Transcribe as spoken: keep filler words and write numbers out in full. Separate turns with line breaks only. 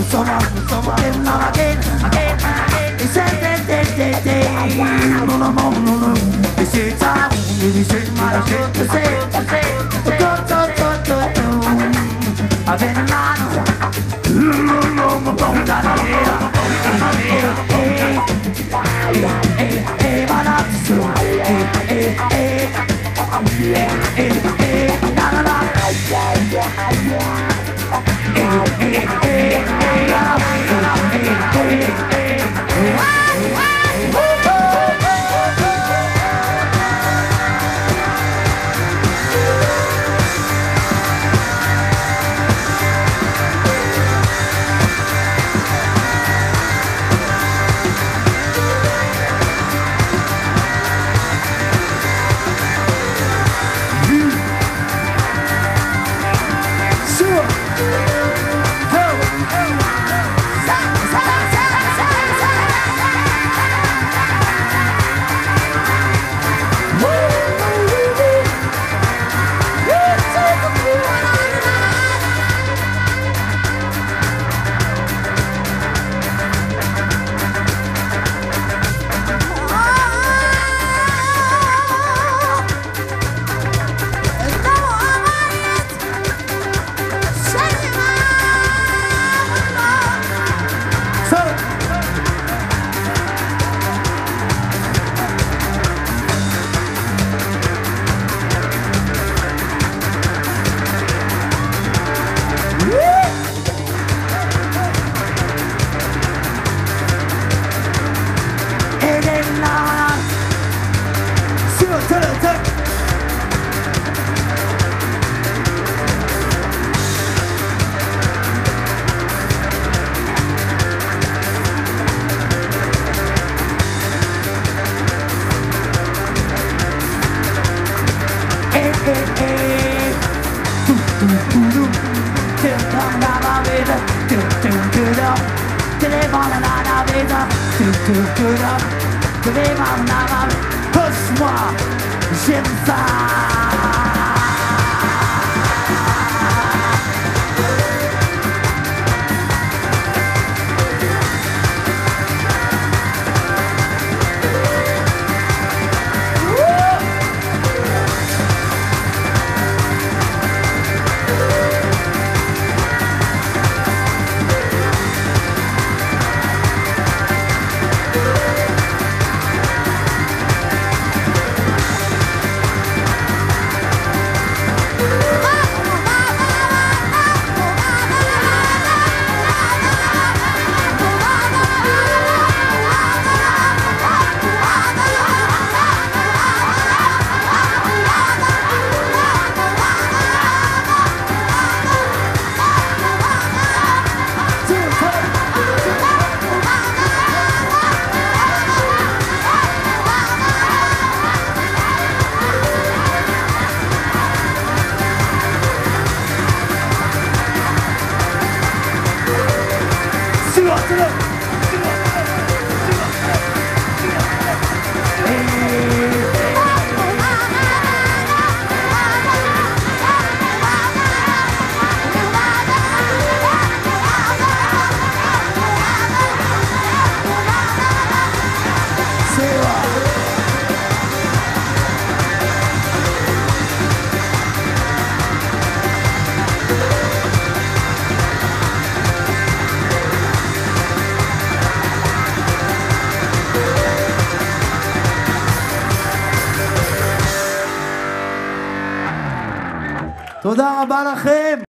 someone, someone, again, again, again, again. He said, day, day, day, day. No, no, no, no, no. He said, time, he said, my shit, he said, he said, go, go, go, go, go. Again, man. No, no, no, no, no, no, no, hey, hey, my love, so, hey, hey, hey, hey, hey, na, na, na. Pousse-moi, j'aime ça. תודה רבה לכם.